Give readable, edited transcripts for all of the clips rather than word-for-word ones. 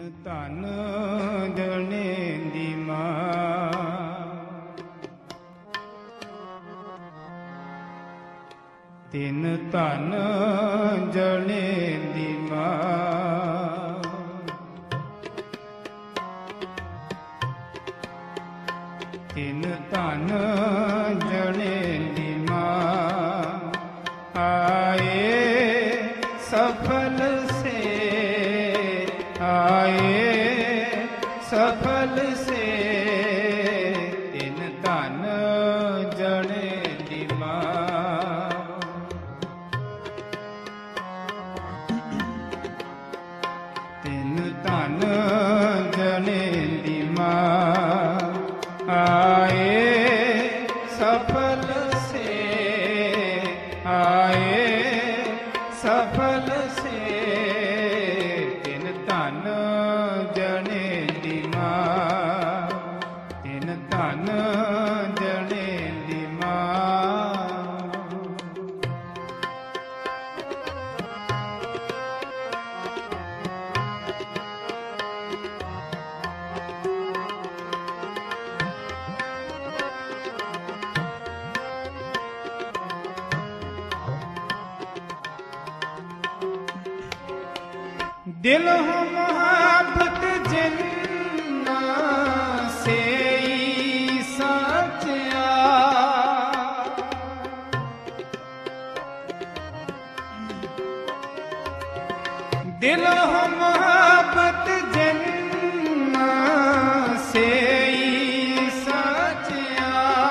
ਧਨ ਜਣੇਂਦੀ ਮਾਂ, ਤਿੰਨ ਧਨ ਜਣੇਂਦੀ ਮਾਂ, ਤਿੰਨ ਧਨ ਜਣੇਂਦੀ ਮਾਂ, ਆਏ सफल से, आए सफल से, तिन धन जणेंदी मां, तिन धन जणेंदी मां, आए सफल से, आए सफल से, तिन धन जणेंदी मां, तिन धन जणेंदी मां। दिल हो मोहब्बत जिन्ना से सचिया, दिल हो मोहब्बत जिन्ना से सचिया,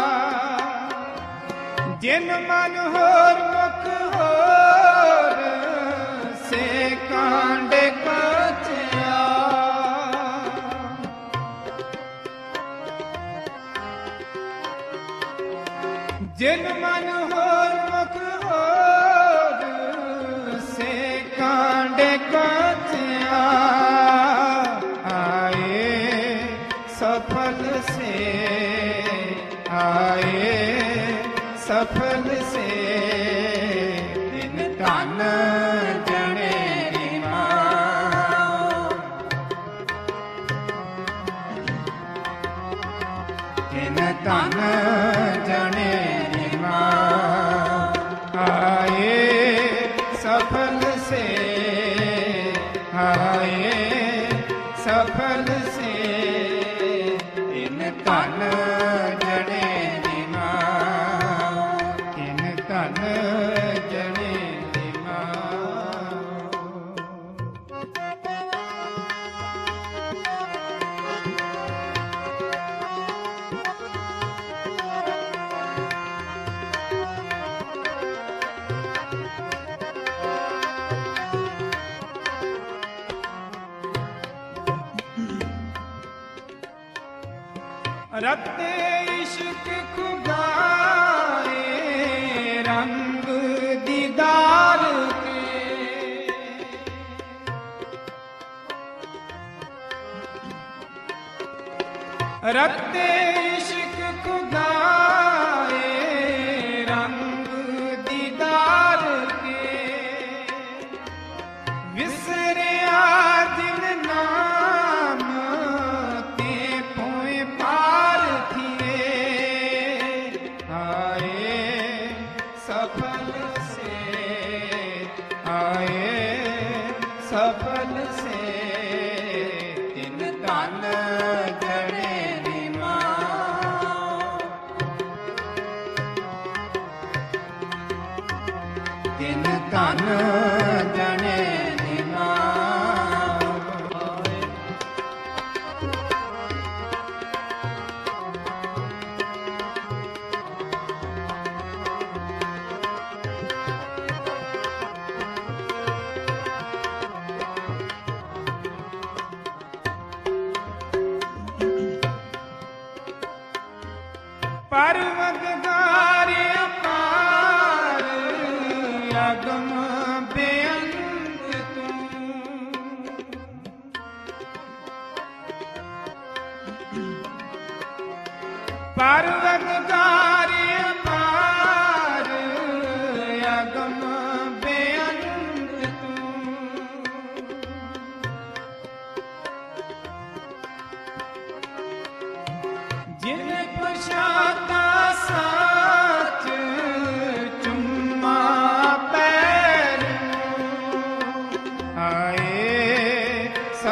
जिन मन होर मुख होर से कांडे कचिया, जिन मन होर मुख होर से कांडे कचिया, आए सफल से, आए सफल से, तिन धन जणेंदी मां, तिन धन जणेंदी मां, आए सफल से, आए सफल से, तिन धन जणेंदी मां, तिन धन जणेंदी मां। रत्ते इश्क खुदाए रंग दीदार के, रत्ते इश्क खुदाए रंग दीदार के, विसरिया दिन नाम ते पोए पार थिए, आए सफल से, आए सफल से, तिन धन जणेंदी मां, तिन धन जणेंदी मां। परवदगार अपार अगम बेअंत तू, परवदगार अपार अगम बेअंत तू,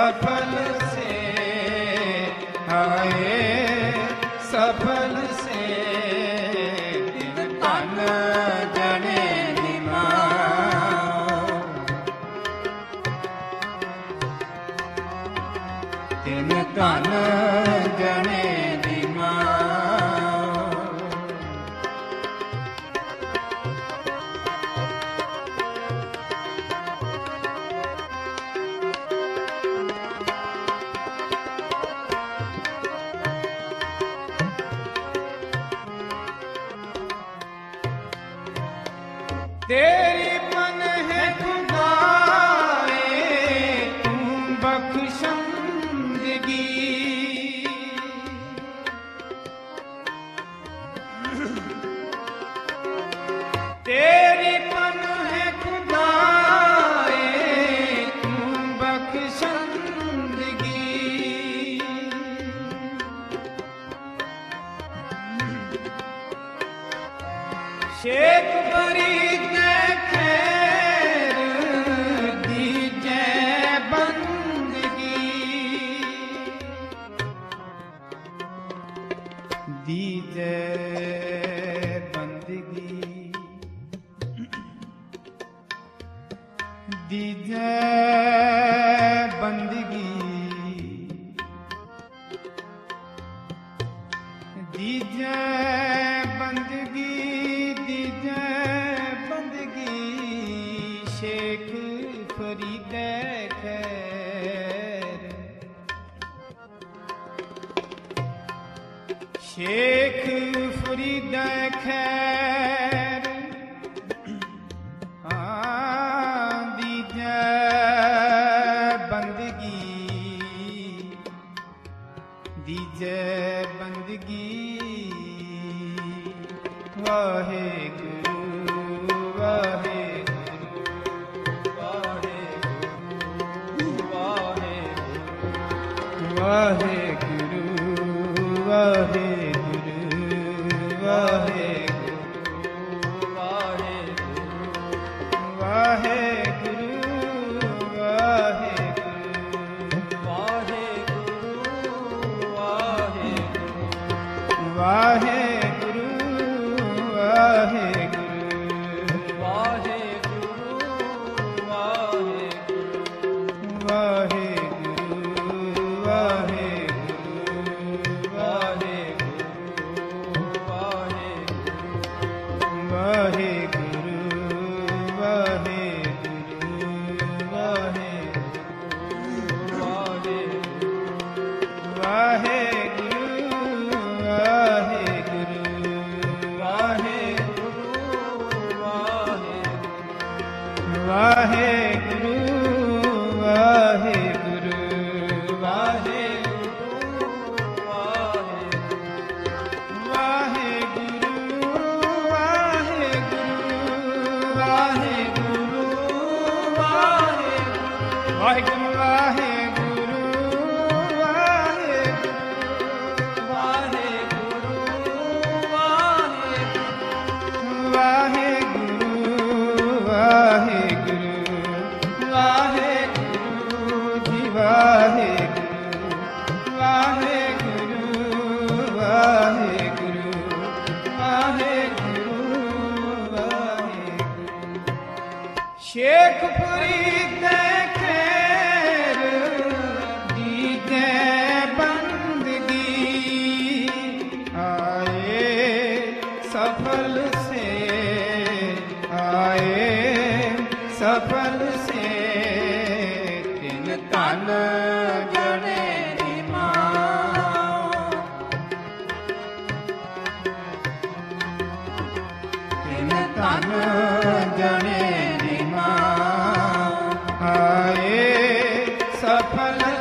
सफल से आए सफल से तिन धन जनेनी माओ तिन धन जनेनी माओ। तेरी मन है खुदाए तू बख्शंदगी तेरी मन है खुदाए तू बख्शंदगी शेख बरी शेख फरीद खैर दीजै बंदगी वाहे गुरु वाहे गुरु वाहे गुरु वाहे गुरु वाहे वाहे वाहे शेख फरीद खैर दीजे बंदगी आए सफल से आए सफल से तिन धन जनेनी माओ तिन धन जनेनी आए सफल